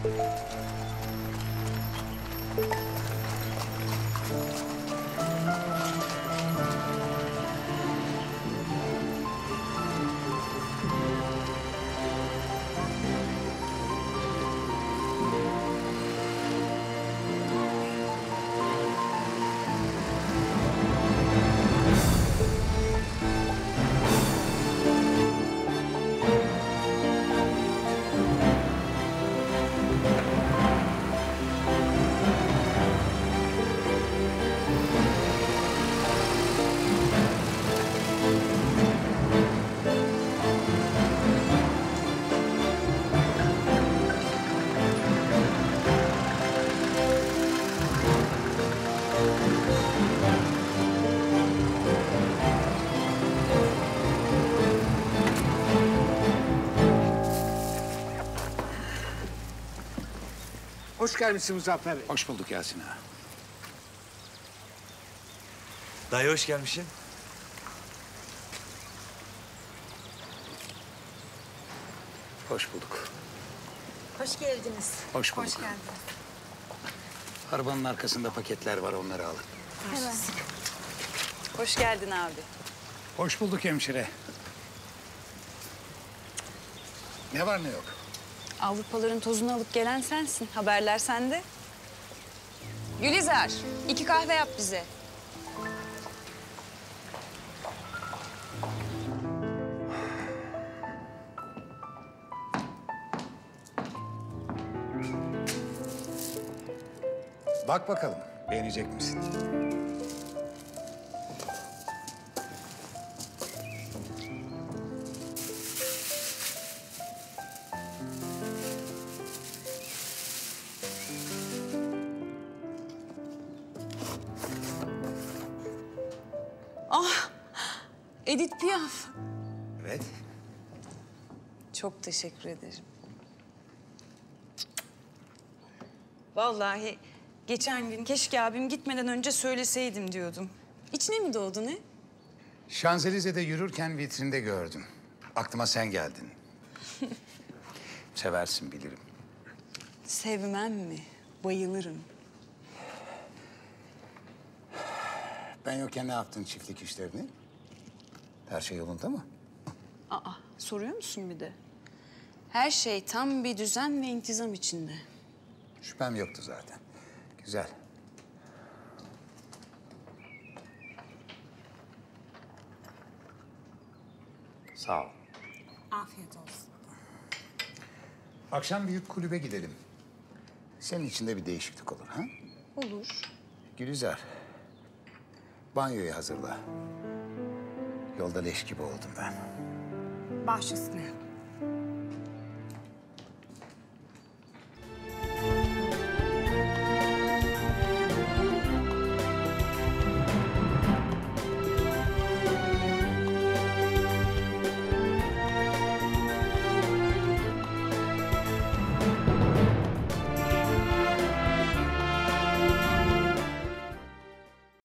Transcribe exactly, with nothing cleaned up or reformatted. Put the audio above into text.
Hoş gelmişsin Muzaffer Bey. Hoş bulduk Yasin ağa. Dayı hoş gelmişsin. Hoş bulduk. Hoş geldiniz. Hoş bulduk. Hoş geldiniz. Arabanın arkasında paketler var, onları alın. Hemen. Hoş geldin abi. Hoş bulduk hemşire. Ne var ne yok? Avrupaların tozunu alıp gelen sensin. Haberler sende. Gülizar, iki kahve yap bize. Bak bakalım, beğenecek misin? Ah, Edith Piaf. Evet. Çok teşekkür ederim. Vallahi geçen gün keşke abim gitmeden önce söyleseydim diyordum. İçine mi doğdu ne? Şanzelize'de yürürken vitrinde gördüm. Aklıma sen geldin. Seversin bilirim. Sevmem mi? Bayılırım. Ben yokken ne yaptın çiftlik işlerini? Her şey yolunda mı? Aa, soruyor musun bir de? Her şey tam bir düzen ve intizam içinde. Şüphem yoktu zaten. Güzel. Sağ ol. Afiyet olsun. Akşam büyük kulübe gidelim. Senin için de bir değişiklik olur ha? Olur. Gülizar, banyoyu hazırla. Yolda leş gibi oldum ben. Baş üstüne.